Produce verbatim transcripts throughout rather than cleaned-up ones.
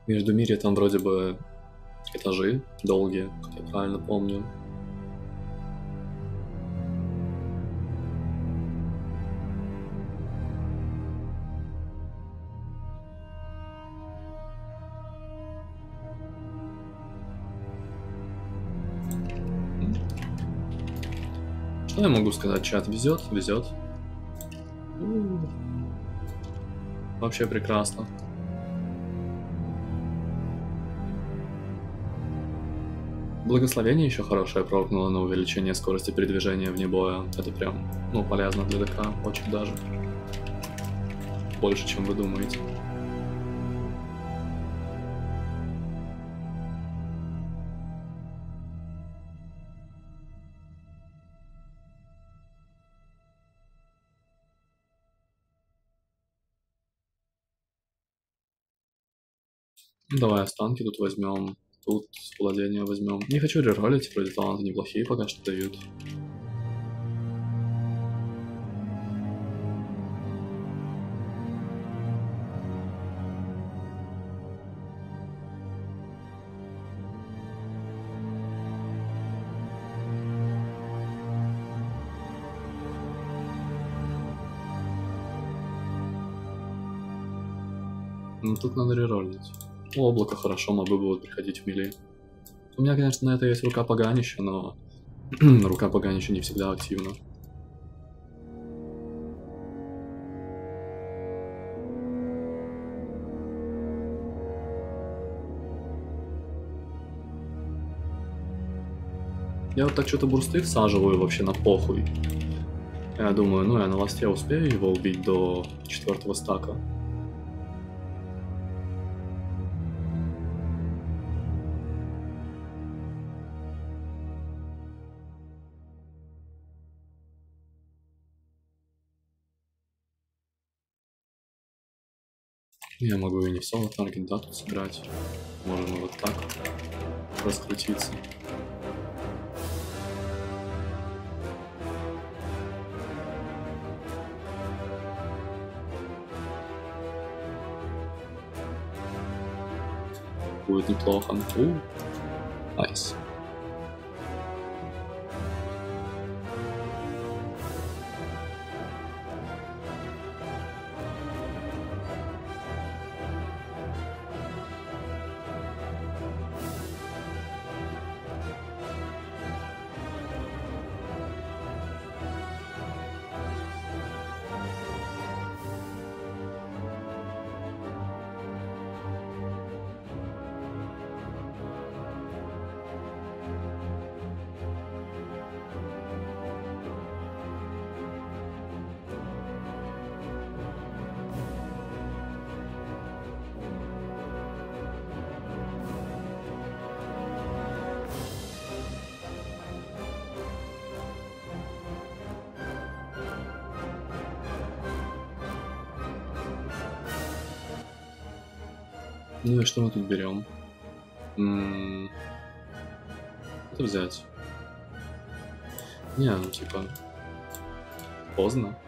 Между мире там вроде бы этажи долгие, как я правильно помню. Что я могу сказать, чат? Везет, везет. Вообще прекрасно. Благословение еще хорошее прокнуло на увеличение скорости передвижения вне боя. Это прям, ну, полезно для ДК, очень даже. Больше, чем вы думаете. Давай останки тут возьмем. Тут владение возьмем. Не хочу реролить, вроде таланты неплохие пока что дают. Ну, тут надо реролить. У облака хорошо, мобы будут приходить в мили. У меня, конечно, на это есть рука поганища, но рука поганища не всегда активна. Я вот так что-то бурсты всаживаю вообще на похуй. Я думаю, ну я на ласте успею его убить до четвертого стака. Я могу и не в соло таргет, да, тут сыграть. Можно вот так раскрутиться. Будет неплохо. У, найс. Ну и что мы тут берем? М-м- это взять. Не, ну типа поздно.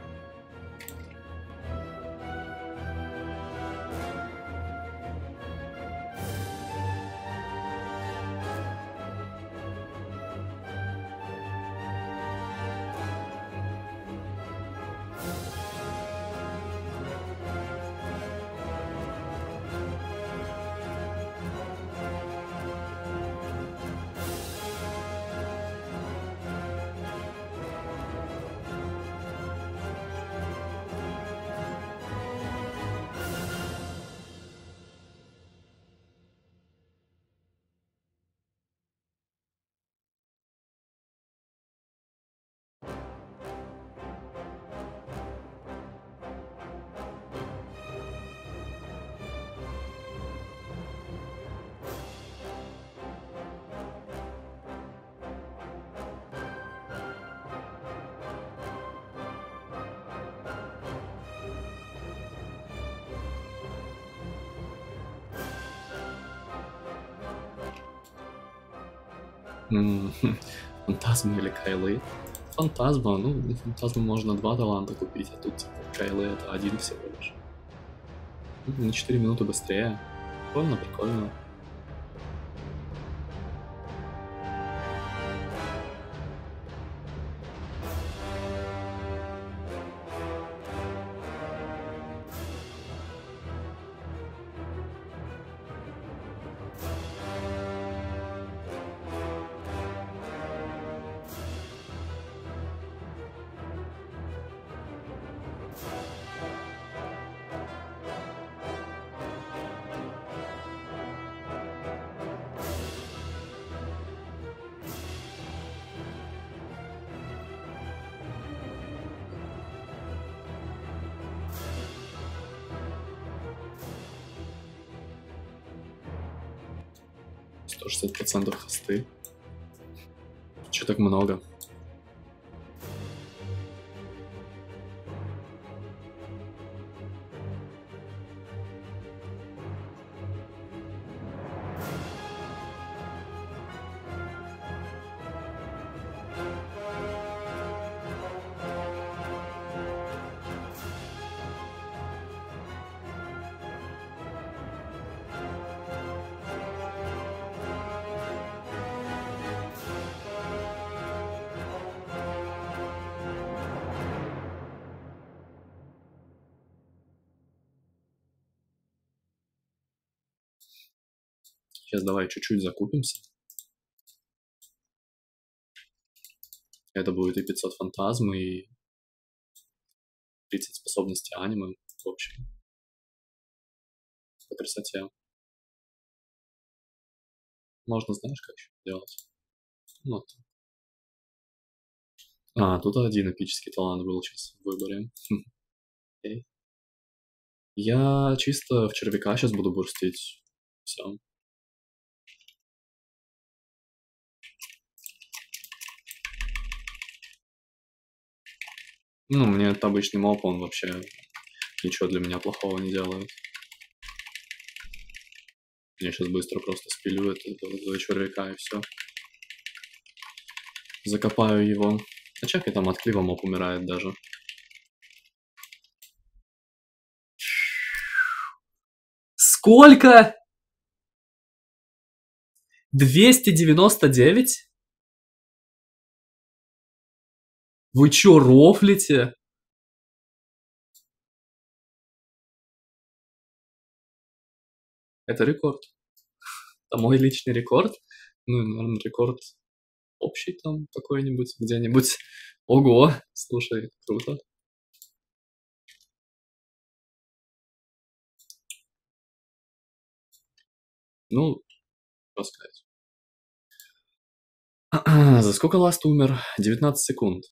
Фантазмы или Кайлы? Фантазма, ну, на Фантазму можно два таланта купить, а тут типа Кайлы это один всего лишь. На четыре минуты быстрее. Прикольно, прикольно. сто шестьдесят процентов хосты. Че так много? Сейчас давай чуть-чуть закупимся. Это будет и пятьсот фантазмы, и тридцать способностей аниме. В общем, по красоте. Можно, знаешь, как еще делать? Вот. А, тут один эпический талант был сейчас в выборе. Окей. Я чисто в червяка сейчас буду бурстить. Все. Ну, мне это обычный моп, он вообще ничего для меня плохого не делает. Я сейчас быстро просто спилю это, этого червяка и все. Закопаю его. А чакай там от клива моп умирает даже. Сколько? двести девяносто девять? Вы чё, рофлите? Это рекорд. Это мой личный рекорд. Ну, наверное, рекорд общий там какой-нибудь, где-нибудь. Ого, слушай, круто. Ну, что сказать. За сколько Ласт умер? девятнадцать секунд.